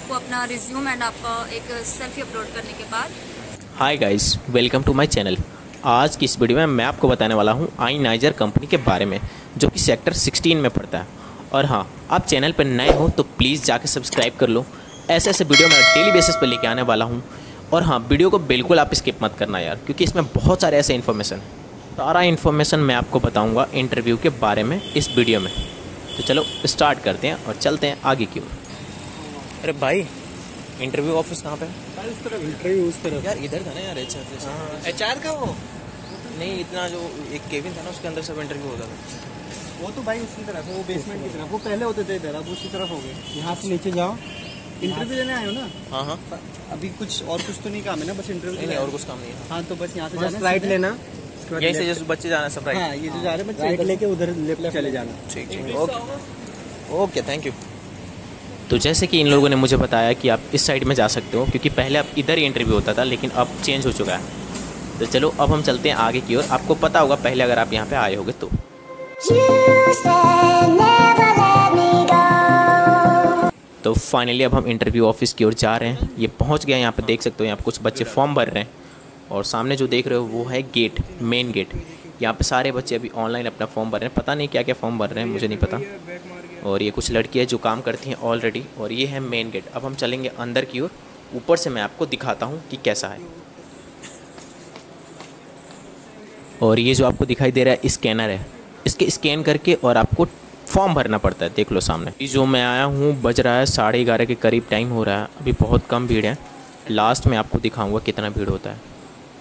आपको अपना resume and आपका एक सेल्फी अपलोड करने के बाद। Hi guys, welcome to my channel. आज की इस वीडियो में मैं आपको बताने वाला हूँ आईनाइजर कंपनी के बारे में, जो कि सेक्टर 16 में पड़ता है। और हाँ, आप चैनल पर नए हो तो प्लीज़ जाकर सब्सक्राइब कर लो। ऐसे ऐसे वीडियो मैं डेली बेसिस पर लेके आने वाला हूँ। और हाँ, वीडियो को बिल्कुल आप स्किप मत करना यार, क्योंकि इसमें बहुत सारे ऐसे इन्फॉर्मेशन है। सारा इन्फॉर्मेशन मैं आपको बताऊँगा इंटरव्यू के बारे में इस वीडियो में। तो चलो स्टार्ट करते हैं और चलते हैं आगे की ओर। अरे भाई, इंटरव्यू ऑफिस कहाँ पे है? इस तरफ इंटरव्यू उस तरफ यार इधर था ना यार, एचआर का वो नहीं, इतना जो एक केबिन था ना उसके अंदर सब इंटरव्यू होता था। वो तो भाई उसी तरफ है, वो बेसमेंट की तरफ। वो पहले होते थे इधर, अब उसी तरफ हो गए। यहाँ से नीचे जाओ, इंटरव्यू देने आए हो ना? हाँ हाँ, अभी कुछ और कुछ तो नहीं काम है ना, बस इंटरव्यू नहीं और कुछ काम नहीं है। हाँ, तो बस यहाँ से जाना, राइट लेना, यहीं से जैसे बच्चे जाना सब राइट। हाँ, ये जो जा रहे हैं बच्चे राइट लेके उधर लेफ्ट चले जाना। ठीक ठीक, ओके ओके, थैंक यू। तो जैसे कि इन लोगों ने मुझे बताया कि आप इस साइड में जा सकते हो, क्योंकि पहले अब इधर ही इंटरव्यू होता था, लेकिन अब चेंज हो चुका है। तो चलो अब हम चलते हैं आगे की ओर। आपको पता होगा पहले अगर आप यहाँ पे आए होगे तो। तो फाइनली अब हम इंटरव्यू ऑफिस की ओर जा रहे हैं। ये पहुँच गए, यहाँ पे देख सकते हो। यहाँ पे कुछ बच्चे फॉर्म भर रहे हैं और सामने जो देख रहे हो वो है गेट, मेन गेट। यहाँ पे सारे बच्चे अभी ऑनलाइन अपना फॉर्म भर रहे हैं। पता नहीं क्या क्या फॉर्म भर रहे हैं, मुझे नहीं पता। और ये कुछ लड़कियाँ जो काम करती हैं ऑलरेडी। और ये है मेन गेट। अब हम चलेंगे अंदर की ओर। ऊपर से मैं आपको दिखाता हूँ कि कैसा है। और ये जो आपको दिखाई दे रहा है स्कैनर है, इसके स्कैन करके और आपको फॉर्म भरना पड़ता है। देख लो सामने। ये जो मैं आया हूँ बज रहा है 11:30 के करीब टाइम हो रहा है। अभी बहुत कम भीड़ है। लास्ट में आपको दिखाऊंगा कितना भीड़ होता है।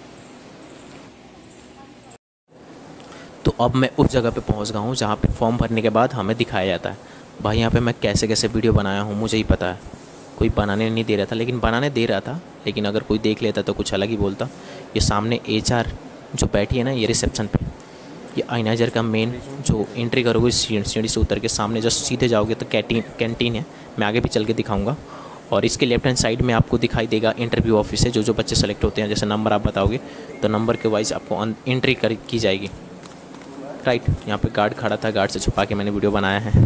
तो अब मैं उस जगह पे पहुंच गया हूँ जहाँ पे फॉर्म भरने के बाद हमें दिखाया जाता है। भाई यहाँ पे मैं कैसे कैसे वीडियो बनाया हूँ मुझे ही पता है। कोई बनाने नहीं दे रहा था, लेकिन बनाने दे रहा था। लेकिन अगर कोई देख लेता तो कुछ अलग ही बोलता। ये सामने एचआर जो बैठी है ना, ये रिसेप्शन पे। ये आईनाइजर का मेन जो एंट्री करोगे सीढ़ी से उतर के सामने जस्ट सीधे जाओगे तो कैंटीन है। मैं आगे भी चल के दिखाऊँगा। और इसके लेफ्ट हैंड साइड में आपको दिखाई देगा इंटरव्यू ऑफिस है। जो बच्चे सेलेक्ट होते हैं, जैसे नंबर आप बताओगे तो नंबर के वाइज आपको एंट्री की जाएगी। राइट, यहाँ पे गार्ड खड़ा था, गार्ड से छुपा के मैंने वीडियो बनाया है।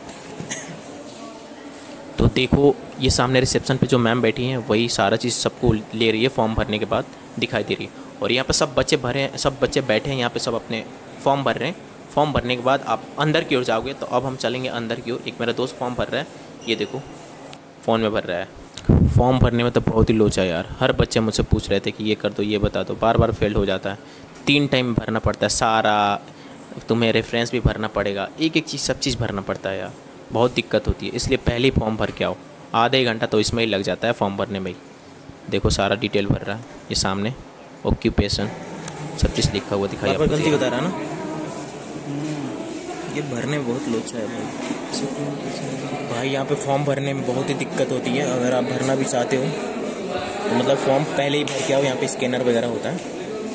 तो देखो, ये सामने रिसेप्शन पे जो मैम बैठी हैं वही सारा चीज़ सबको ले रही है। फॉर्म भरने के बाद दिखाई दे रही है। और यहाँ पे सब बच्चे भरे हैं, सब बच्चे बैठे हैं यहाँ पे, सब अपने फॉर्म भर रहे हैं। फॉर्म भरने के बाद आप अंदर की ओर जाओगे। तो अब हम चलेंगे अंदर की ओर। एक मेरा दोस्त फॉर्म भर रहा है, ये देखो फ़ोन में भर रहा है। फॉर्म भरने में तो बहुत ही लोचा है यार। हर बच्चे मुझसे पूछ रहे थे कि ये कर दो, ये बता दो। बार बार फेल हो जाता है। 3 टाइम भरना पड़ता है सारा। तुम्हें रेफरेंस भी भरना पड़ेगा, एक एक चीज़ सब चीज़ भरना पड़ता है यार। बहुत दिक्कत होती है, इसलिए पहले ही फॉर्म भर के आओ। आधा एक घंटा तो इसमें ही लग जाता है फॉर्म भरने में ही। देखो सारा डिटेल भर रहा है ये सामने, ऑक्यूपेशन सब चीज़ लिखा हुआ दिखाई। आपको गलती बता रहा ना, ये भरने में बहुत लोचा है भाई। यहाँ पे फॉर्म भरने में बहुत ही दिक्कत होती है। अगर आप भरना भी चाहते हो तो मतलब फॉर्म पहले ही भर के आओ। यहाँ पे स्कैनर वगैरह होता है।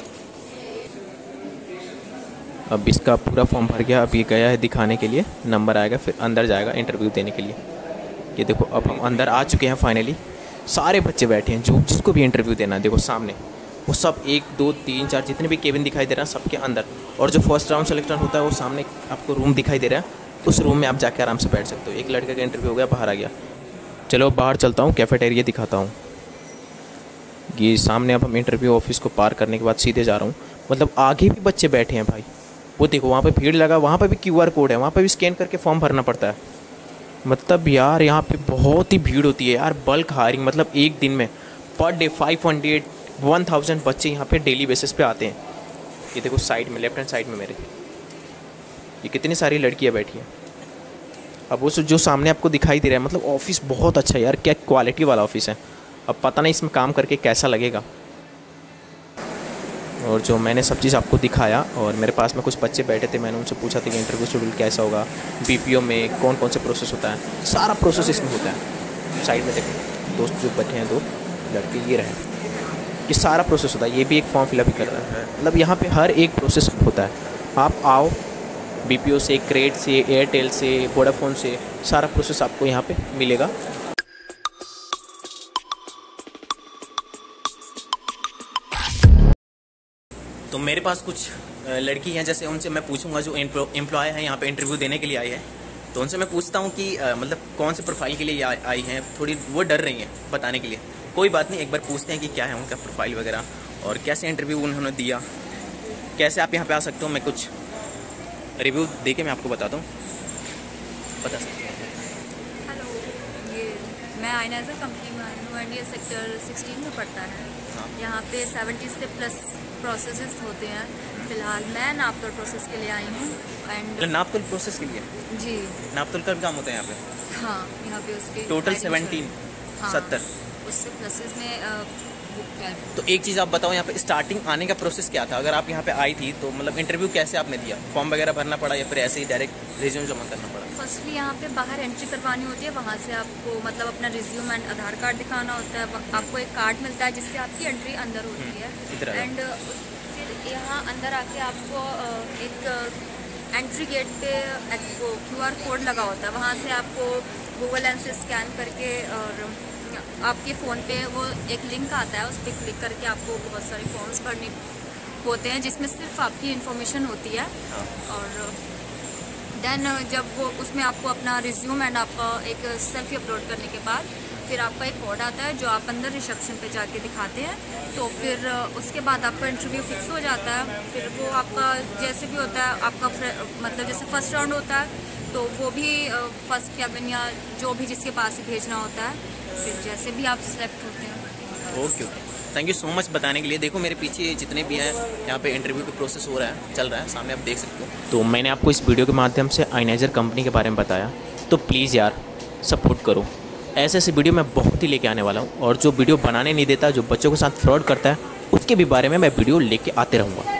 अब इसका पूरा फॉर्म भर गया। अब ये गया है दिखाने के लिए, नंबर आएगा, फिर अंदर जाएगा इंटरव्यू देने के लिए। ये देखो अब हम अंदर आ चुके हैं फाइनली। सारे बच्चे बैठे हैं जो जिसको भी इंटरव्यू देना है। देखो सामने वो सब 1 2 3 4 जितने भी केबिन दिखाई दे रहा है सबके अंदर। और जो फर्स्ट राउंड सिलेक्शन होता है वो सामने आपको रूम दिखाई दे रहा है। उस रूम में आप जाके आराम से बैठ सकते हो। एक लड़के का इंटरव्यू हो गया, बाहर आ गया। चलो बाहर चलता हूँ, कैफेटेरिया दिखाता हूँ। ये सामने अब हम इंटरव्यू ऑफिस को पार करने के बाद सीधे जा रहा हूँ। मतलब आगे भी बच्चे बैठे हैं भाई। वो देखो वहाँ पे भीड़ लगा, वहाँ पे भी QR कोड है, वहाँ पे भी स्कैन करके फॉर्म भरना पड़ता है। मतलब यार यहाँ पे बहुत ही भीड़ होती है यार। बल्क हायरिंग, मतलब एक दिन में पर डे 500 1000 बच्चे यहाँ पे डेली बेसिस पे आते हैं। ये देखो साइड में, लेफ्ट हैंड साइड में मेरे, ये कितनी सारी लड़कियाँ बैठी हैं। अब वो जो सामने आपको दिखाई दे रहा है, मतलब ऑफिस बहुत अच्छा है यार। क्या क्वालिटी वाला ऑफिस है। अब पता नहीं इसमें काम करके कैसा लगेगा। और जो मैंने सब चीज़ आपको दिखाया, और मेरे पास में कुछ बच्चे बैठे थे, मैंने उनसे पूछा था कि इंटरव्यू शेड्यूल कैसा होगा, BPO में कौन कौन से प्रोसेस होता है। सारा प्रोसेस इसमें होता है। साइड में देखो दोस्त जो बैठे हैं 2 लड़के, ये रहे, ये सारा प्रोसेस होता है। ये भी एक फॉर्म फिलअप ही कर रहा है। मतलब यहाँ पे हर एक प्रोसेस होता है। आप आओ, BPO से, क्रेड से, एयरटेल से, वोडाफोन से, सारा प्रोसेस आपको यहाँ पे मिलेगा। तो मेरे पास कुछ लड़की हैं, जैसे उनसे मैं पूछूंगा जो एम्प्लॉय है यहाँ पे इंटरव्यू देने के लिए आई है। तो उनसे मैं पूछता हूँ कि मतलब कौन से प्रोफाइल के लिए ये आई हैं, थोड़ी वो डर रही हैं बताने के लिए। कोई बात नहीं, एक बार पूछते हैं कि क्या है उनका प्रोफाइल वगैरह और कैसे इंटरव्यू उन्होंने दिया, कैसे आप यहाँ पे आ सकते हो। मैं कुछ रिव्यू दे के मैं आपको बताता हूँ, बता सकते हैं। हेलो, ये मैं आइनाइजर कंपनी में आई हूँ एंड ये सेक्टर 16 में पड़ता है। यहाँ पे 70 से प्लस प्रोसेसेस होते हैं। फिलहाल मैं नापतोल प्रोसेस के लिए आई हूँ एंड नापतोल प्रोसेस के लिए? जी, नापतोल का काम होता है यहाँ पे? हाँ, यहाँ पे उसके टोटल hiring 17 हाँ, 70। उससे प्लसेस में तो एक चीज़ आप बताओ, यहाँ पे स्टार्टिंग आने का प्रोसेस क्या था? अगर आप यहाँ पे आई थी तो मतलब इंटरव्यू कैसे आपने दिया? फॉर्म वगैरह भरना पड़ा या फिर ऐसे ही डायरेक्ट रिज्यूम जमा करना पड़ा? फर्स्टली यहाँ पे बाहर एंट्री करवानी होती है, वहाँ से आपको मतलब अपना रिज्यूम एंड आधार कार्ड दिखाना होता है। आपको एक कार्ड मिलता है जिससे आपकी एंट्री अंदर होती है एंड फिर यहाँ अंदर आके आपको एक एंट्री गेट पे वो QR कोड लगा होता है, वहाँ से आपको गूगल लेंस से स्कैन करके और आपके फ़ोन पे वो एक लिंक आता है, उस पर क्लिक करके आपको बहुत सारे फॉर्म्स भरने होते हैं जिसमें सिर्फ आपकी इन्फॉर्मेशन होती है। और देन जब वो उसमें आपको अपना रिज्यूम एंड आपका एक सेल्फी अपलोड करने के बाद फिर आपका एक कोड आता है जो आप अंदर रिसेप्शन पे जाके दिखाते हैं, तो फिर उसके बाद आपका इंटरव्यू फिक्स हो जाता है। फिर वो आपका जैसे भी होता है, आपका मतलब जैसे फर्स्ट राउंड होता है तो वो भी फर्स्ट कैबिन या जो भी जिसके पास ही भेजना होता है, फिर जैसे भी आप सिलेक्ट होते हैं। Okay, thank you so much बताने के लिए। देखो मेरे पीछे जितने भी हैं यहाँ पे इंटरव्यू का प्रोसेस हो रहा है, चल रहा है, सामने आप देख सकते हो। तो मैंने आपको इस वीडियो के माध्यम से आइनाइजर कंपनी के बारे में बताया, तो प्लीज़ यार सपोर्ट करो। ऐसे ऐसे वीडियो मैं बहुत ही लेके आने वाला हूँ, और जो वीडियो बनाने नहीं देता, जो बच्चों के साथ फ्रॉड करता है, उसके भी बारे में मैं वीडियो लेके आते रहूँगा।